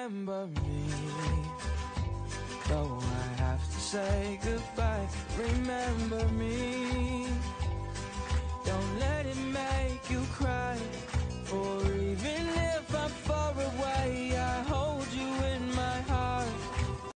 remember me. Though I have to say goodbye, remember me.